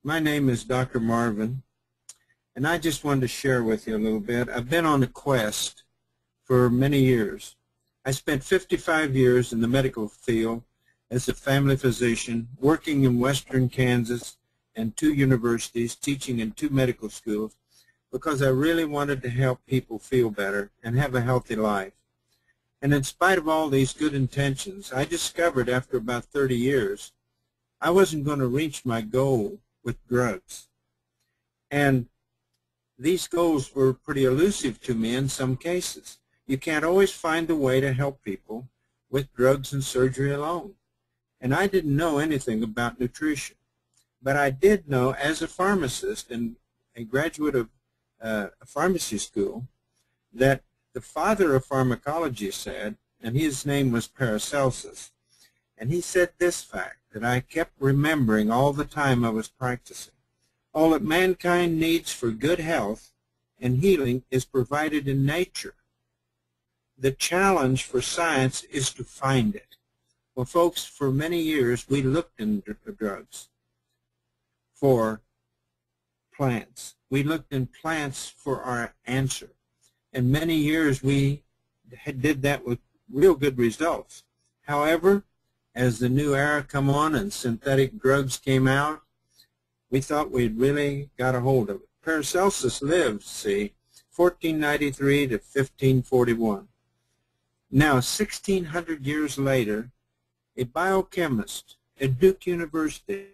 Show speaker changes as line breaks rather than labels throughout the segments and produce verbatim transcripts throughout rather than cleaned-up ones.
My name is Doctor Marvin, and I just wanted to share with you a little bit. I've been on a quest for many years. I spent fifty-five years in the medical field as a family physician, working in western Kansas and two universities, teaching in two medical schools, because I really wanted to help people feel better and have a healthy life. And in spite of all these good intentions, I discovered after about thirty years, I wasn't going to reach my goal with drugs. And these goals were pretty elusive to me in some cases. You can't always find a way to help people with drugs and surgery alone. And I didn't know anything about nutrition. But I did know, as a pharmacist and a graduate of uh, a pharmacy school, that the father of pharmacology said, and his name was Paracelsus, and he said this fact that I kept remembering all the time I was practicing. All that mankind needs for good health and healing is provided in nature. The challenge for science is to find it. Well, folks, for many years we looked into drugs for plants. We looked in plants for our answer. And many years we did that with real good results. However, as the new era come on and synthetic drugs came out, we thought we'd really got a hold of it. Paracelsus lived, see, fourteen ninety-three to fifteen forty-one. Now, sixteen hundred years later, a biochemist at Duke University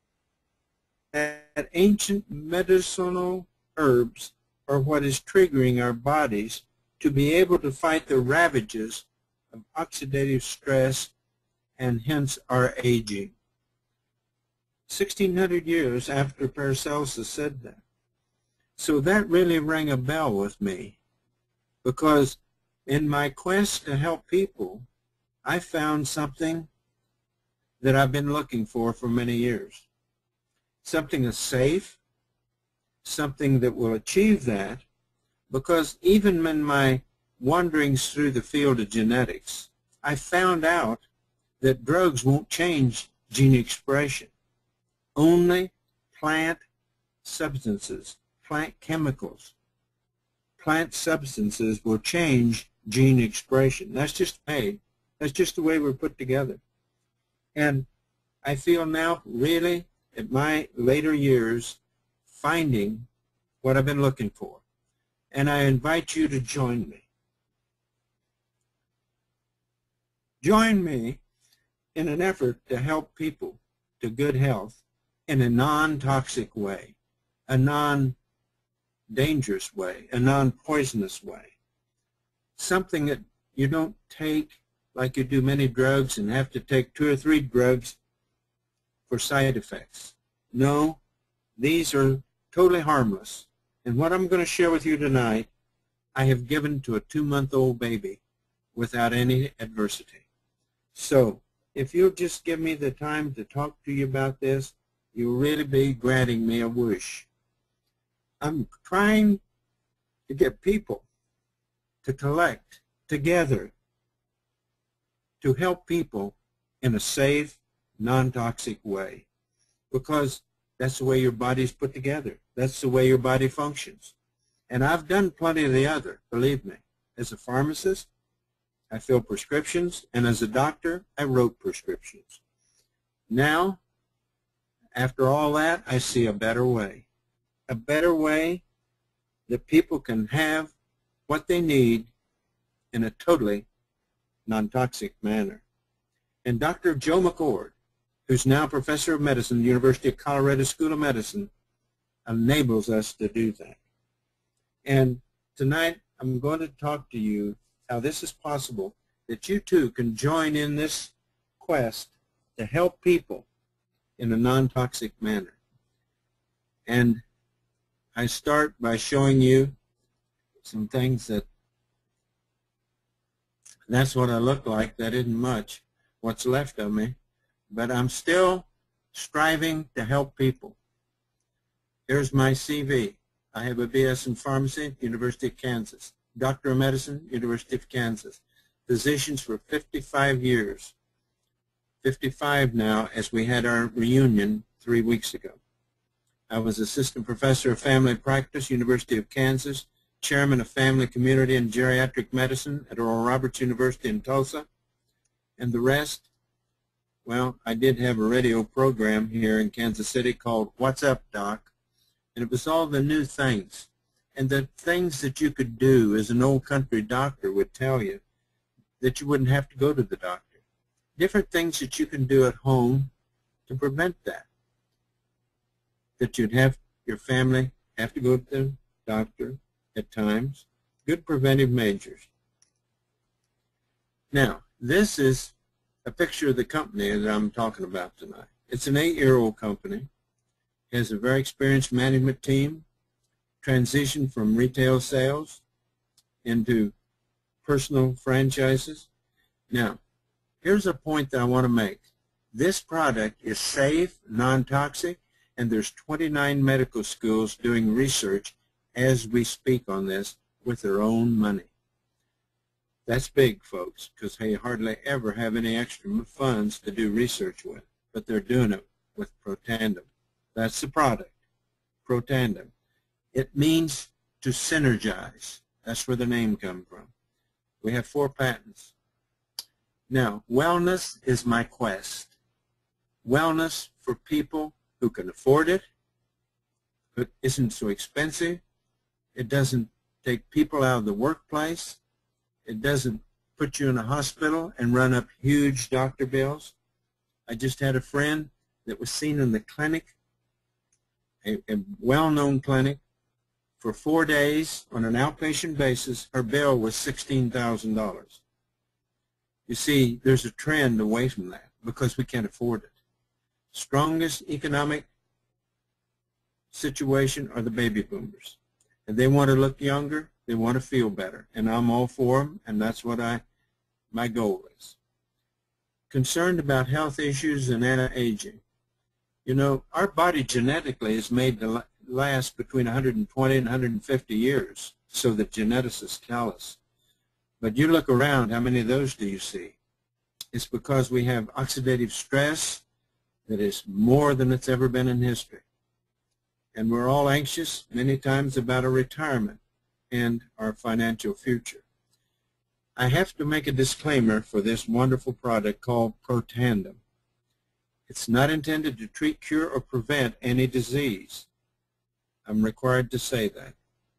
that ancient medicinal herbs are what is triggering our bodies to be able to fight the ravages of oxidative stress and hence our aging. sixteen hundred years after Paracelsus said that. So that really rang a bell with me, because in my quest to help people, I found something that I've been looking for for many years. Something that's safe, something that will achieve that, because even in my wanderings through the field of genetics, I found out that drugs won't change gene expression. Only plant substances, plant chemicals, plant substances will change gene expression. That's just made. That's just the way we're put together. And I feel now, really, at my later years, finding what I've been looking for. And I invite you to join me. Join me in an effort to help people to good health in a non-toxic way, a non-dangerous way, a non-poisonous way. Something that you don't take like you do many drugs and have to take two or three drugs for side effects. No, these are totally harmless. And what I'm going to share with you tonight, I have given to a two-month-old baby without any adversity. So, if you'll just give me the time to talk to you about this, you'll really be granting me a wish. I'm trying to get people to collect together to help people in a safe, non-toxic way, because that's the way your body's put together. That's the way your body functions. And I've done plenty of the other, believe me. As a pharmacist, I fill prescriptions, and as a doctor, I wrote prescriptions. Now, after all that, I see a better way. A better way that people can have what they need in a totally non-toxic manner. And Doctor Joe McCord, who's now Professor of Medicine at the University of Colorado School of Medicine, enables us to do that. And tonight, I'm going to talk to you how this is possible, that you too can join in this quest to help people in a non-toxic manner. And I start by showing you some things that, that's what I look like. That isn't much, what's left of me, but I'm still striving to help people. Here's my C V. I have a B S in Pharmacy, University of Kansas. Doctor of Medicine, University of Kansas. Physicians for fifty-five years. fifty-five now, as we had our reunion three weeks ago. I was assistant professor of family practice, University of Kansas, chairman of family, community, and geriatric medicine at Oral Roberts University in Tulsa. And the rest, well, I did have a radio program here in Kansas City called What's Up, Doc? And it was all the new things. And the things that you could do as an old country doctor would tell you that you wouldn't have to go to the doctor. Different things that you can do at home to prevent that. That you'd have your family have to go to the doctor at times. Good preventive measures. Now, this is a picture of the company that I'm talking about tonight. It's an eight-year-old company. It has a very experienced management team, transitioned from retail sales into personal franchises. Now, here's a point that I want to make. This product is safe, non-toxic, and there's twenty-nine medical schools doing research as we speak on this with their own money. That's big, folks, because they hardly ever have any extra funds to do research with, but they're doing it with Protandim. That's the product, Protandim. It means to synergize. That's where the name comes from. We have four patents. Now, wellness is my quest. Wellness for people who can afford it, it isn't so expensive, it doesn't take people out of the workplace, it doesn't put you in a hospital and run up huge doctor bills. I just had a friend that was seen in the clinic, a, a well-known clinic, for four days on an outpatient basis. Her bill was sixteen thousand dollars. You see, there's a trend away from that because we can't afford it. Strongest economic situation are the baby boomers. And they want to look younger, they want to feel better, and I'm all for them, and that's what I, my goal is. Concerned about health issues and anti-aging. You know, our body genetically is made to last between one hundred twenty and one hundred fifty years, so that geneticists tell us. But you look around, how many of those do you see? It's because we have oxidative stress that is more than it's ever been in history. And we're all anxious many times about our retirement and our financial future. I have to make a disclaimer for this wonderful product called Protandim. It's not intended to treat, cure, or prevent any disease. I'm required to say that.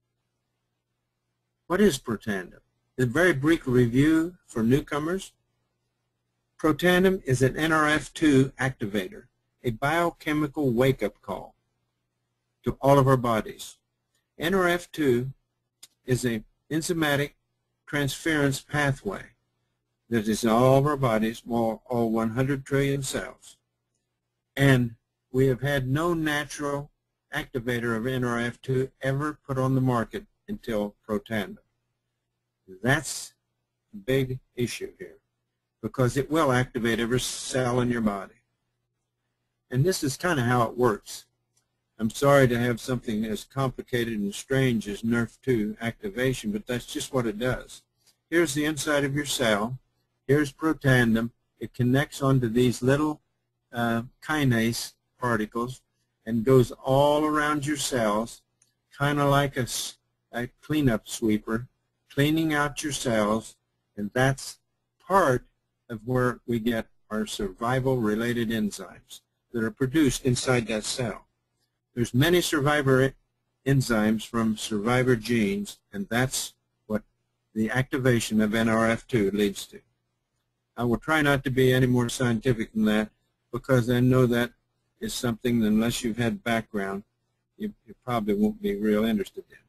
What is Protandim? A very brief review for newcomers. Protandim is an N R F two activator, a biochemical wake-up call to all of our bodies. N R F two is an enzymatic transference pathway that is in all of our bodies, all, all one hundred trillion cells. And we have had no natural activator of N R F two ever put on the market until Protandim. That's a big issue here, because it will activate every cell in your body. And this is kind of how it works. I'm sorry to have something as complicated and strange as N R F two activation, but that's just what it does. Here's the inside of your cell. Here's Protandim. It connects onto these little uh, kinase particles and goes all around your cells, kind of like a, a cleanup sweeper, cleaning out your cells, and that's part of where we get our survival-related enzymes that are produced inside that cell. There's many survivor enzymes from survivor genes, and that's what the activation of N R F two leads to. I will try not to be any more scientific than that, because I know that is something that unless you've had background, you, you probably won't be real interested in.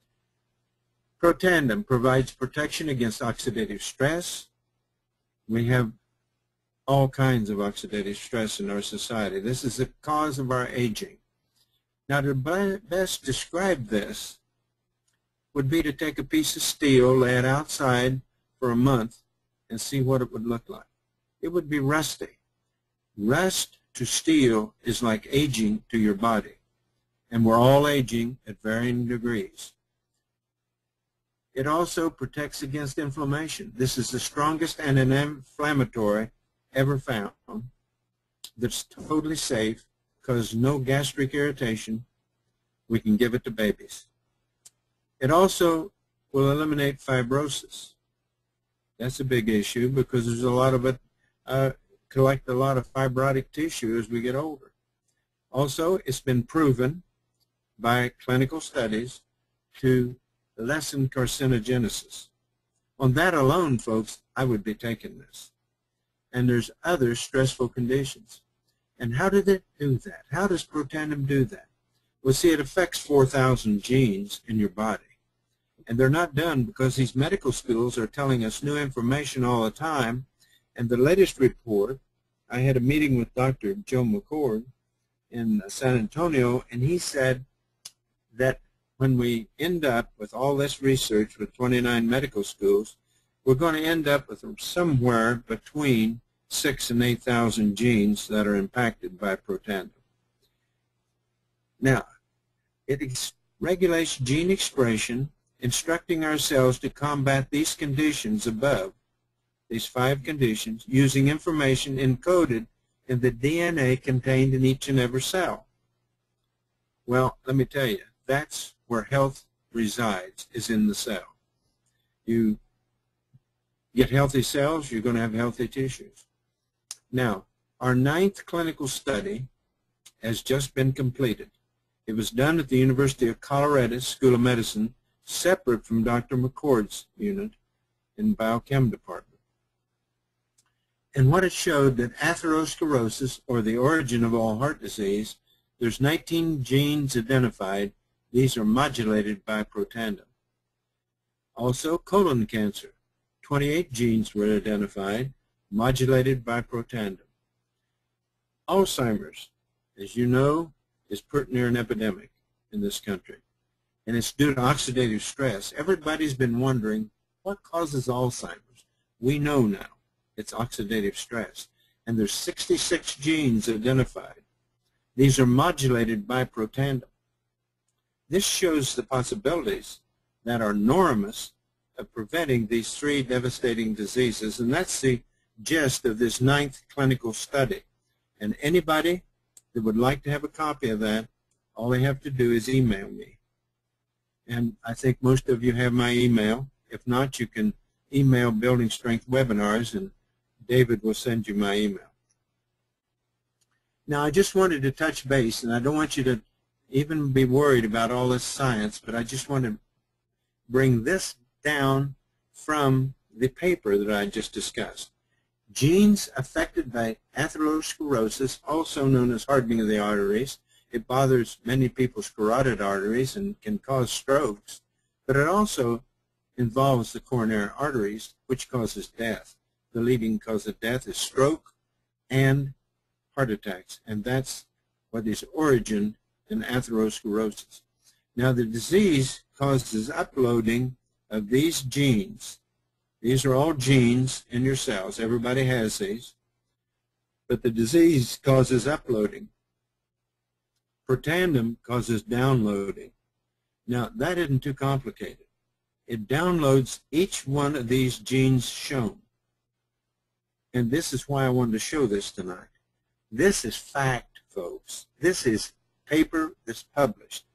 Protandim provides protection against oxidative stress. We have all kinds of oxidative stress in our society. This is the cause of our aging. Now, to best describe this would be to take a piece of steel, lay it outside for a month, and see what it would look like. It would be rusty. Rust to steel is like aging to your body, and we're all aging at varying degrees. It also protects against inflammation. This is the strongest anti-inflammatory ever found that's totally safe, causes no gastric irritation, we can give it to babies. It also will eliminate fibrosis. That's a big issue because there's a lot of it, uh, collect a lot of fibrotic tissue as we get older. Also, it's been proven by clinical studies to lessen carcinogenesis. On that alone, folks, I would be taking this. And there's other stressful conditions. And how did it do that? How does Protandim do that? Well, see, it affects four thousand genes in your body. And they're not done because these medical schools are telling us new information all the time. And the latest report, I had a meeting with Doctor Joe McCord in San Antonio, and he said that when we end up with all this research with twenty-nine medical schools, we're going to end up with somewhere between six and eight thousand genes that are impacted by Protandim. Now, it regulates gene expression, instructing our cells to combat these conditions above, these five conditions, using information encoded in the D N A contained in each and every cell. Well, let me tell you, that's where health resides, is in the cell. You get healthy cells, you're going to have healthy tissues. Now, our ninth clinical study has just been completed. It was done at the University of Colorado School of Medicine, separate from Doctor McCord's unit in the biochem department. And what it showed that atherosclerosis, or the origin of all heart disease, there's nineteen genes identified. These are modulated by Protandim. Also, colon cancer, twenty-eight genes were identified, modulated by Protandim. Alzheimer's, as you know, is pretty near an epidemic in this country, and it's due to oxidative stress. Everybody's been wondering, what causes Alzheimer's? We know now. It's oxidative stress, and there's sixty-six genes identified. These are modulated by Protandim. This shows the possibilities that are enormous of preventing these three devastating diseases, and that's the gist of this ninth clinical study. And anybody that would like to have a copy of that, all they have to do is email me. And I think most of you have my email. If not, you can email Building Strength Webinars, and David will send you my email. Now, I just wanted to touch base, and I don't want you to even be worried about all this science, but I just want to bring this down from the paper that I just discussed. Genes affected by atherosclerosis, also known as hardening of the arteries. It bothers many people's carotid arteries and can cause strokes, but it also involves the coronary arteries, which causes death. The leading cause of death is stroke and heart attacks, and that's what is origin in atherosclerosis. Now, the disease causes uploading of these genes. These are all genes in your cells. Everybody has these. But the disease causes uploading. Protandim causes downloading. Now, that isn't too complicated. It downloads each one of these genes shown. And this is why I wanted to show this tonight. This is fact, folks. This is paper that's published.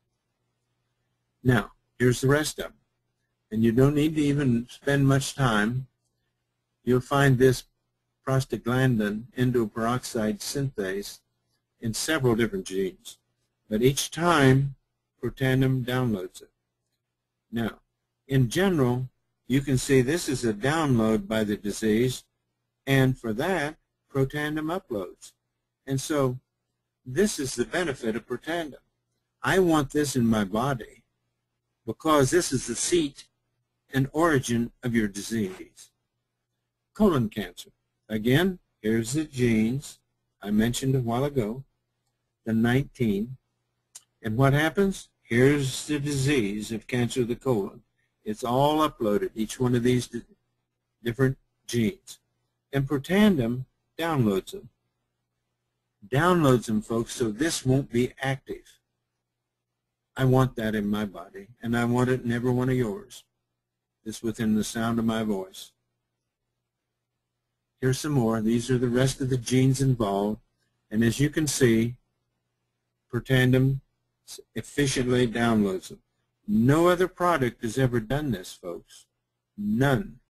Now, here's the rest of them. And you don't need to even spend much time. You'll find this prostaglandin endoperoxide synthase in several different genes. But each time, Protandim downloads it. Now, in general, you can see this is a download by the disease, and for that, Protandim uploads. And so, this is the benefit of Protandim. I want this in my body because this is the seat and origin of your disease. Colon cancer. Again, here's the genes I mentioned a while ago, the nineteen. And what happens? Here's the disease of cancer of the colon. It's all uploaded, each one of these different genes. And Protandim downloads them. Downloads them, folks, so this won't be active. I want that in my body, and I want it in every one of yours. It's within the sound of my voice. Here's some more. These are the rest of the genes involved. And as you can see, Protandim efficiently downloads them. No other product has ever done this, folks. None.